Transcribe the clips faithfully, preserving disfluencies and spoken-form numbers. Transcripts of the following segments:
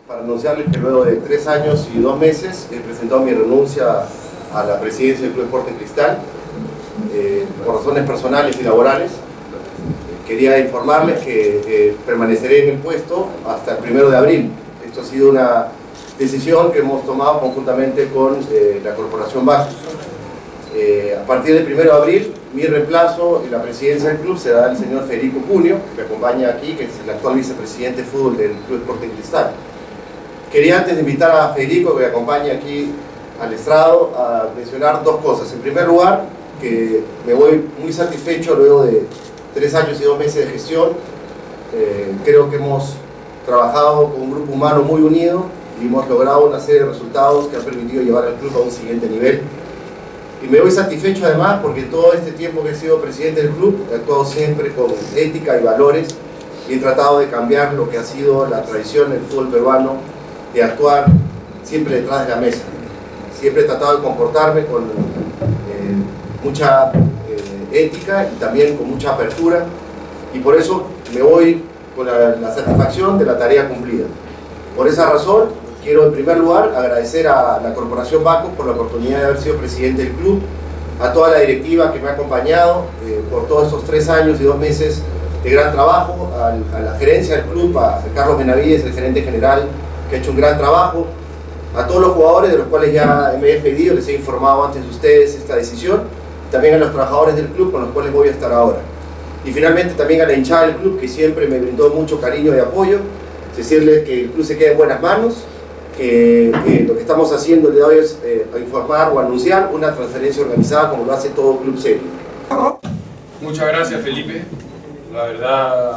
para anunciarles que luego de tres años y dos meses he presentado mi renuncia a la presidencia del Club Sporting Cristal eh, por razones personales y laborales. Quería informarles que eh, permaneceré en el puesto hasta el primero de abril. Esto ha sido una decisión que hemos tomado conjuntamente con eh, la Corporación Bacus. Eh, a partir del primero de abril, mi reemplazo en la presidencia del club será el señor Federico Cunio, que me acompaña aquí, que es el actual vicepresidente de fútbol del Club Sporting Cristal. Quería antes de invitar a Federico, que me acompañe aquí al estrado, a mencionar dos cosas. En primer lugar, que me voy muy satisfecho luego de tres años y dos meses de gestión. Eh, creo que hemos trabajado con un grupo humano muy unido y hemos logrado una serie de resultados que han permitido llevar al club a un siguiente nivel. Y me voy satisfecho además porque todo este tiempo que he sido presidente del club he actuado siempre con ética y valores y he tratado de cambiar lo que ha sido la tradición del fútbol peruano de actuar siempre detrás de la mesa. Siempre he tratado de comportarme con eh, mucha eh, ética y también con mucha apertura, y por eso me voy con la, la satisfacción de la tarea cumplida. Por esa razón, quiero en primer lugar agradecer a la Corporación Bacus por la oportunidad de haber sido presidente del club, a toda la directiva que me ha acompañado eh, por todos estos tres años y dos meses de gran trabajo, a, a la gerencia del club, a Carlos Benavides, el gerente general, que ha hecho un gran trabajo, a todos los jugadores de los cuales ya me he pedido, les he informado antes de ustedes esta decisión, también a los trabajadores del club con los cuales voy a estar ahora. Y finalmente también a la hinchada del club, que siempre me brindó mucho cariño y apoyo, decirles que el club se queda en buenas manos, que, que lo que estamos haciendo el día de hoy es eh, informar o anunciar una transferencia organizada como lo hace todo club serio. Muchas gracias, Felipe. La verdad,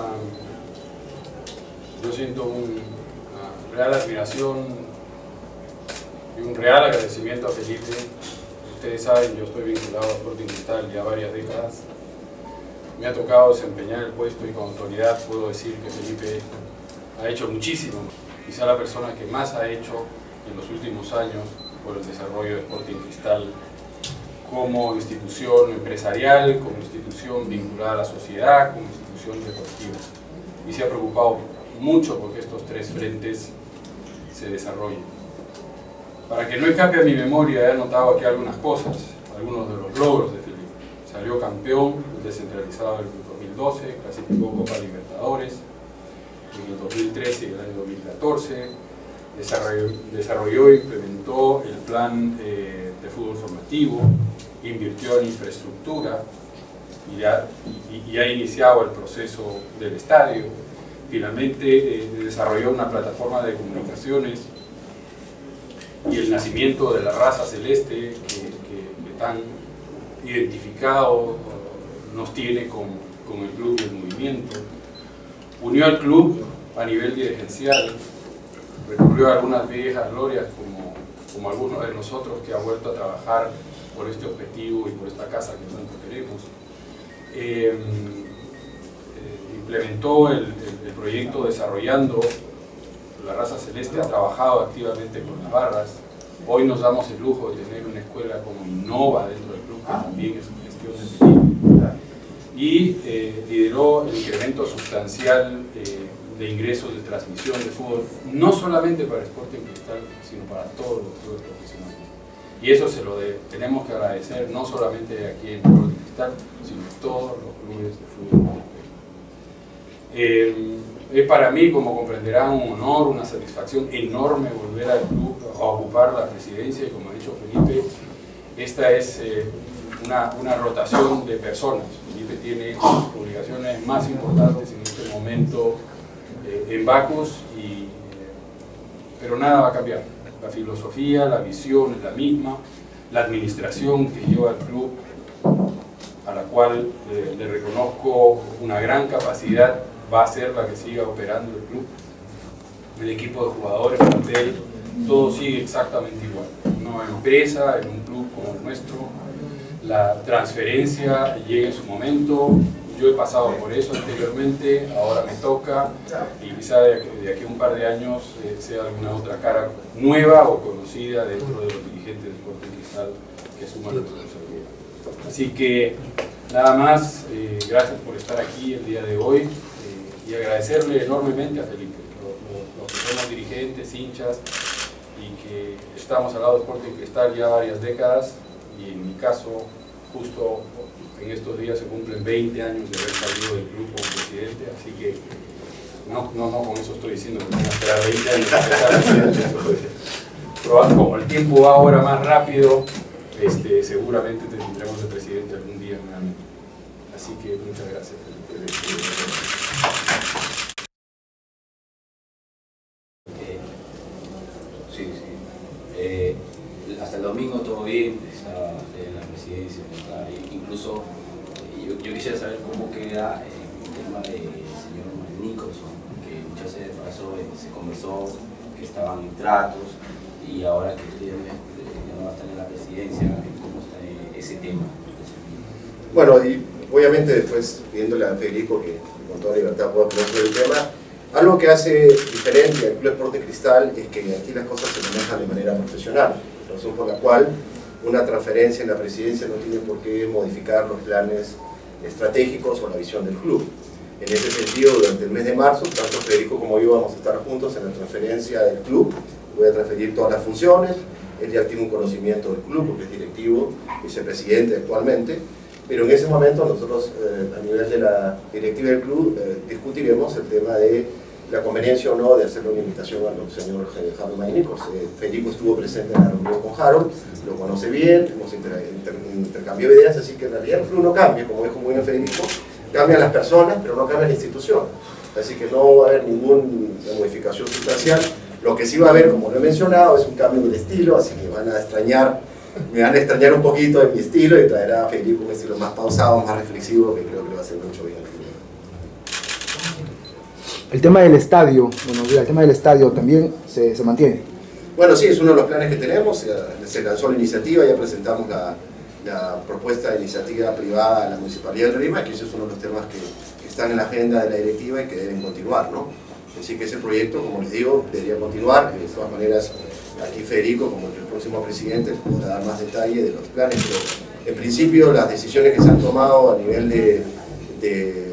yo siento un, una real admiración y un real agradecimiento a Felipe. Ustedes saben, yo estoy vinculado a Sporting Cristal ya varias décadas. Me ha tocado desempeñar el puesto y con autoridad puedo decir que Felipe ha hecho muchísimo. Quizá la persona que más ha hecho en los últimos años por el desarrollo de Sporting Cristal como institución empresarial, como institución vinculada a la sociedad, como institución deportiva. Y se ha preocupado mucho porque estos tres frentes se desarrollen. Para que no escape a mi memoria, he anotado aquí algunas cosas, algunos de los logros de Felipe. Salió campeón descentralizado en el dos mil doce, clasificó Copa Libertadores, en el dos mil trece y el año dos mil catorce, desarrolló, desarrolló e implementó el plan eh, de fútbol formativo, invirtió en infraestructura y ha, y, y ha iniciado el proceso del estadio. Finalmente eh, desarrolló una plataforma de comunicaciones y el nacimiento de la raza celeste que, que, que tan identificado nos tiene con, con el club y el movimiento. Unió al club a nivel dirigencial, recurrió a algunas viejas glorias como, como algunos de nosotros que han vuelto a trabajar por este objetivo y por esta casa que tanto queremos. Eh, eh, implementó el, el, el proyecto Desarrollando la Raza Celeste, ha trabajado activamente con las barras. Hoy nos damos el lujo de tener una escuela como Innova dentro del club, que también es gestión de Felipe. Y eh, lideró el incremento sustancial eh, de ingresos de transmisión de fútbol, no solamente para Sporting Cristal, sino para todos los clubes profesionales. Y eso se lo de, tenemos que agradecer no solamente aquí en Sporting Cristal, sino en todos los clubes de fútbol. Eh, es para mí, como comprenderán, un honor, una satisfacción enorme volver al club a ocupar la presidencia, y como ha dicho Felipe, esta es eh, una, una rotación de personas. Felipe tiene obligaciones más importantes en este momento eh, en Bacus, y, eh, pero nada va a cambiar. La filosofía, la visión es la misma, la administración que lleva al club, a la cual eh, le reconozco una gran capacidad, va a ser la que siga operando el club. El equipo de jugadores, el plantel, todo sigue exactamente igual. Una empresa, en un club como el nuestro, la transferencia llega en su momento. Yo he pasado por eso anteriormente, ahora me toca, y quizá de aquí, de aquí a un par de años eh, sea alguna otra cara nueva o conocida dentro de los dirigentes de Sporting Cristal que asuman la responsabilidad. Así que nada más, eh, gracias por estar aquí el día de hoy, eh, y agradecerle enormemente a Felipe lo, lo, lo somos dirigentes, hinchas, y que estamos al lado de Sporting Cristal ya varias décadas, y en mi caso, justo en estos días se cumplen veinte años de haber salido del club como presidente, así que no, no, no con eso estoy diciendo que tengo que esperar veinte años para estar presidente. Pero como el tiempo va ahora más rápido, este, seguramente tendremos de presidente algún día nuevamente. Así que muchas gracias, Felipe. Eh, sí, sí. Eh, hasta el domingo todo bien, estaba en la presidencia, estaba ahí. Incluso eh, yo, yo quisiera saber cómo queda eh, el tema del señor Nicholson, que muchas veces pasó, eh, se conversó que estaban en tratos, y ahora que usted ya no va a estar en la presidencia, ¿cómo está ese tema? Bueno, y obviamente después pidiéndole a Federico que con toda libertad pueda opinar sobre el tema, algo que hace diferente al Club Sporting Cristal es que aquí las cosas se manejan de manera profesional, razón por la cual una transferencia en la presidencia no tiene por qué modificar los planes estratégicos o la visión del club. En ese sentido, durante el mes de marzo, tanto Federico como yo vamos a estar juntos en la transferencia del club. Voy a transferir todas las funciones, él ya tiene un conocimiento del club porque es directivo, vicepresidente actualmente, pero en ese momento nosotros eh, a nivel de la directiva del club eh, discutiremos el tema de la conveniencia o no de hacerle una invitación al señor Harold Maynicos. Eh, Federico estuvo presente en la reunión con Harold, lo conoce bien, hemos inter, inter, intercambiado ideas, así que en realidad el club no cambia, como dijo muy bien Federico, cambian las personas, pero no cambia la institución, así que no va a haber ninguna modificación sustancial. Lo que sí va a haber, como lo he mencionado, es un cambio del estilo, así que van a extrañar, me van a extrañar un poquito de mi estilo y traerá a Federico un estilo más pausado, más reflexivo, que creo que le va a hacer mucho bien al club. El tema del estadio, bueno, el tema del estadio también se, se mantiene. Bueno, sí, es uno de los planes que tenemos, se lanzó la iniciativa, ya presentamos la, la propuesta de iniciativa privada a la Municipalidad de Lima, que ese es uno de los temas que, que están en la agenda de la directiva y que deben continuar, ¿no? Así que ese proyecto, como les digo, debería continuar. De todas maneras, aquí Federico, como el próximo presidente, podrá dar más detalle de los planes, pero en principio las decisiones que se han tomado a nivel de, de,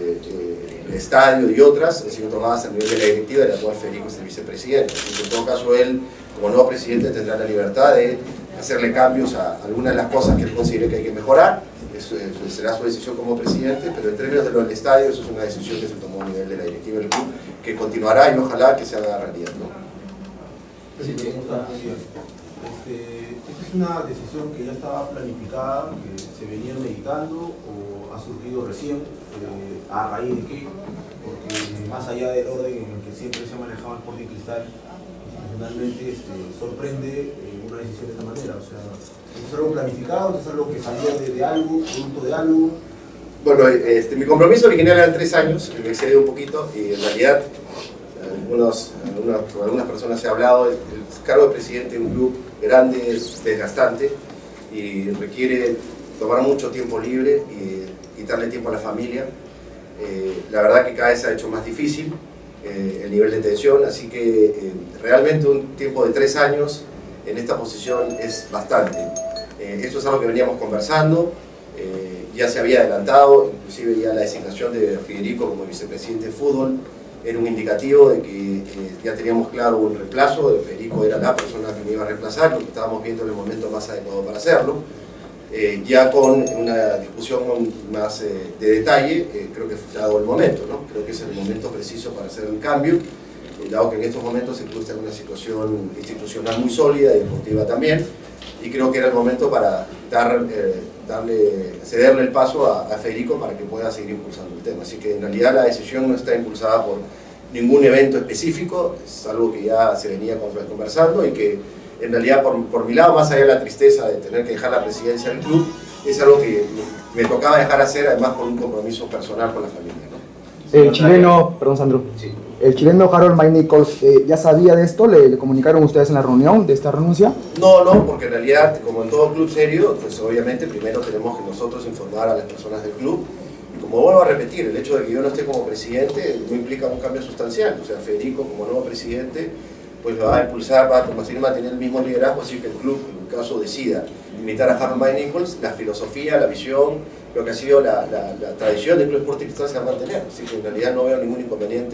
de, de estadio y otras han sido tomadas a nivel de la directiva, de la cual Federico es el vicepresidente. Así que en todo caso él, como nuevo presidente, tendrá la libertad de hacerle cambios a algunas de las cosas que él considere que hay que mejorar. Eso, eso será su decisión como presidente, pero en términos de lo del estadio, eso es una decisión que se tomó a nivel de la directiva del club, que continuará y ojalá que se haga realidad, ¿no? Sí, ¿cómo está? Este, ¿Esta es una decisión que ya estaba planificada, que se venía meditando o ha surgido recién? Eh, ¿A raíz de qué? Porque más allá del orden en el que siempre se ha manejado el Sporting Cristal, institucionalmente este, sorprende eh, una decisión de esta manera. O sea, ¿es algo planificado? ¿Es algo que salió de, de algo, producto de algo? Bueno, este, mi compromiso original eran tres años, me excedí un poquito y en realidad algunos, algunas, con algunas personas se ha hablado, el, el cargo de presidente de un club grande es desgastante y requiere tomar mucho tiempo libre y quitarle tiempo a la familia. Eh, la verdad que cada vez se ha hecho más difícil eh, el nivel de tensión, así que eh, realmente un tiempo de tres años en esta posición es bastante. Eh, esto es algo que veníamos conversando. Eh, ya se había adelantado, inclusive ya la designación de Federico como vicepresidente de fútbol era un indicativo de que eh, ya teníamos claro un reemplazo, de Federico era la persona que me iba a reemplazar, lo que estábamos viendo en el momento más adecuado para hacerlo. Eh, ya con una discusión más eh, de detalle, eh, creo que fue dado el momento, ¿no? Creo que es el momento preciso para hacer el cambio, eh, dado que en estos momentos el club está en una situación institucional muy sólida y deportiva también, y creo que era el momento para dar, eh, darle, cederle el paso a, a Federico para que pueda seguir impulsando el tema. Así que en realidad la decisión no está impulsada por ningún evento específico, es algo que ya se venía conversando y que en realidad por, por mi lado, más allá de la tristeza de tener que dejar la presidencia del club, es algo que me tocaba dejar hacer, además por un compromiso personal con la familia, ¿no? El chileno, perdón Sandro, Sí. el chileno Harold Maynicos, eh, ¿ya sabía de esto? ¿Le, ¿Le comunicaron ustedes en la reunión de esta renuncia? No, no, porque en realidad, como en todo club serio, pues obviamente primero tenemos que nosotros informar a las personas del club. Y como vuelvo a repetir, el hecho de que yo no esté como presidente no implica un cambio sustancial. O sea, Federico como nuevo presidente pues va a impulsar, va a mantener el mismo liderazgo, así que el club, en un caso decida invitar a Harold Maynicos, la filosofía, la visión, lo que ha sido la, la, la tradición del Club Sporting Cristal se va a mantener. Así que en realidad no veo ningún inconveniente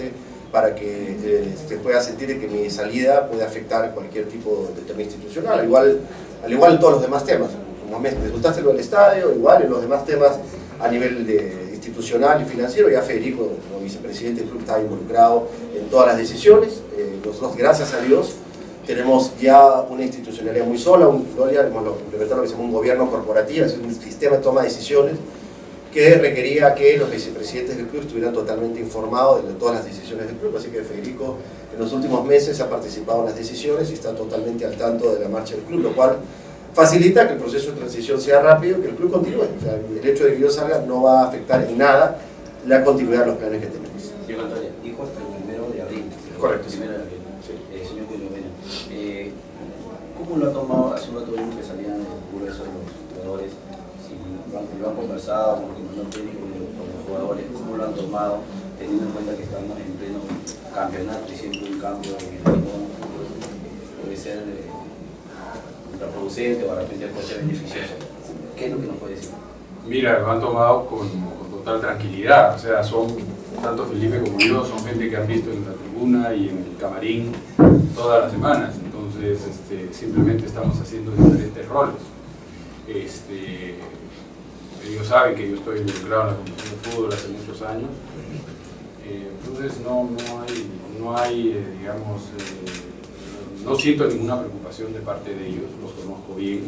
para que eh, se pueda sentir que mi salida puede afectar cualquier tipo de tema institucional, igual, al igual en todos los demás temas. Como me disfrutaste lo del estadio, igual en los demás temas a nivel de, institucional y financiero, ya Federico, como vicepresidente del club, estaba involucrado en todas las decisiones. Eh, nosotros, gracias a Dios, tenemos ya una institucionalidad muy sola, un, hemos implementado lo que se llama un gobierno corporativo, es un sistema de toma de decisiones que requería que los vicepresidentes del club estuvieran totalmente informados de todas las decisiones del club, así que Federico en los últimos meses ha participado en las decisiones y está totalmente al tanto de la marcha del club, lo cual facilita que el proceso de transición sea rápido y que el club continúe. O sea, el hecho de que yo salga no va a afectar en nada la continuidad de los planes que tenemos. Señor Antonio, dijo hasta el primero de abril. Correcto. Primero de abril. Sí. Eh, señor Julio Mena, eh, ¿cómo lo ha tomado? Hace un rato vimos que salían el grueso de los jugadores, si lo han, lo han conversado con el comandante técnico y con los jugadores, ¿cómo lo han tomado, teniendo en cuenta que estamos en pleno campeonato y siempre un cambio en el equipo puede ser eh, contraproducente o de repente puede ser beneficioso? ¿Qué es lo que nos puede decir? Mira, lo han tomado con, con total tranquilidad, o sea, son, tanto Felipe como yo, son gente que han visto en la tribuna y en el camarín todas las semanas, entonces este, simplemente estamos haciendo diferentes roles. Este, ellos saben que yo estoy involucrado en la Comisión de Fútbol hace muchos años, eh, entonces no, no hay, no hay eh, digamos, eh, no siento ninguna preocupación de parte de ellos, los conozco bien.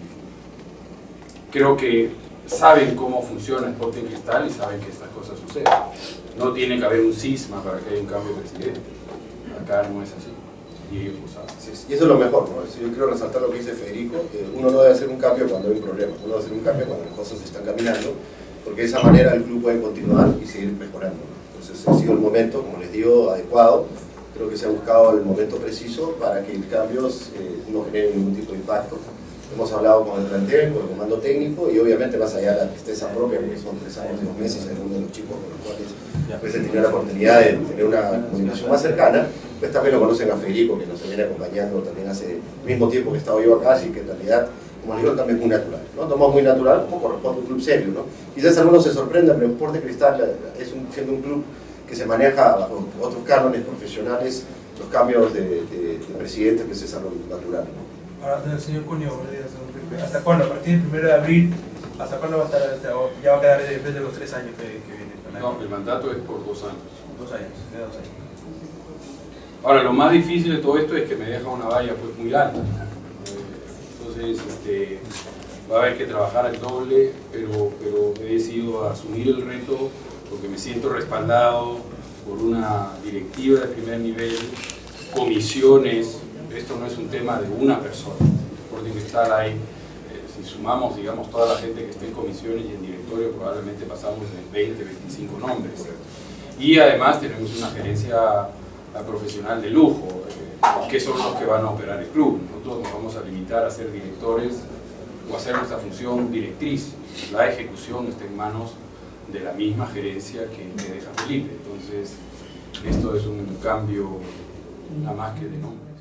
Creo que saben cómo funciona Sporting Cristal y saben que estas cosas suceden. No tiene que haber un cisma para que haya un cambio de presidente. Acá no es así. Y ellos lo saben. Sí, y eso es lo mejor, ¿no? Yo quiero resaltar lo que dice Federico. Eh, uno no debe hacer un cambio cuando hay un problema. Uno debe hacer un cambio cuando las cosas están caminando, porque de esa manera el club puede continuar y seguir mejorando, ¿no? Entonces ha sido el momento, como les digo, adecuado. Creo que se ha buscado el momento preciso para que el cambio eh, no genere ningún tipo de impacto. Hemos hablado con el plantel, con el comando técnico y obviamente más allá de la tristeza propia, porque son tres años y dos meses, algunos de los chicos con los cuales pues, he tenido la oportunidad de tener una comunicación más cercana, pues también lo conocen a Federico, que nos viene acompañando también hace el mismo tiempo que he estado yo acá, así que en realidad, como les digo, el cambio es muy natural, ¿no? Tomamos muy natural, como corresponde a un club serio, ¿no? Quizás algunos se sorprendan, pero Sporting Cristal es un, siendo un club que se maneja bajo otros cánones profesionales, los cambios de, de, de presidente, pues es algo natural, ¿no? Ahora, señor Cunio, ¿hasta cuándo? A partir del primero de abril, ¿hasta cuándo va a estar? Ya va a quedar después de los tres años que, que vienen. No, el mandato es por dos años. Dos años, de dos años. Ahora, lo más difícil de todo esto es que me deja una valla pues muy alta. Entonces, este, va a haber que trabajar al doble, pero, pero he decidido asumir el reto porque me siento respaldado por una directiva de primer nivel, comisiones. Esto no es un tema de una persona. Sporting Cristal hay, eh, si sumamos, digamos, toda la gente que está en comisiones y en directorio, probablemente pasamos de veinte, veinticinco nombres. Y además tenemos una gerencia profesional de lujo, eh, que son los que van a operar el club. Nosotros nos vamos a limitar a ser directores o a hacer nuestra función directriz. La ejecución está en manos de la misma gerencia que, que deja Felipe. Entonces, esto es un cambio nada más que de nombre.